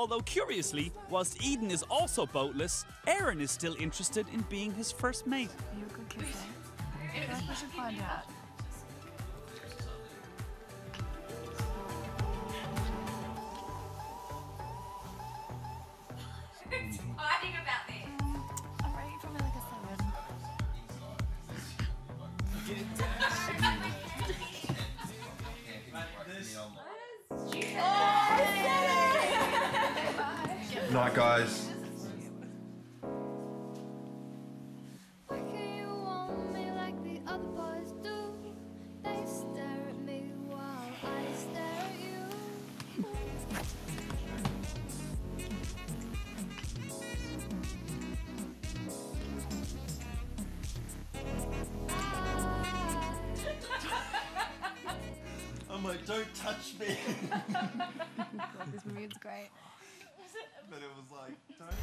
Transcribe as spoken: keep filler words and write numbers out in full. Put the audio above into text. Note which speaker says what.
Speaker 1: Although curiously, whilst Eden is also boatless, Aaron is still interested in being his first mate.
Speaker 2: Are you a good kisser? I feel like we should find out.
Speaker 3: Who's fighting about this?
Speaker 2: Um, I'm ready for me like a seven.
Speaker 4: Night, guys.
Speaker 5: Why can't you want me like the other boys do? They stare at me while I stare at you.
Speaker 4: I'm like, don't touch me.
Speaker 2: God, this movie is great.
Speaker 4: But it was like, don't